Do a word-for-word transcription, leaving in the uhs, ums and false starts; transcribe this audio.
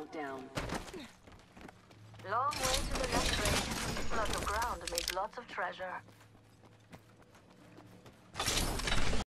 countdown. Long way to the next ring. Lots of ground means lots of treasure.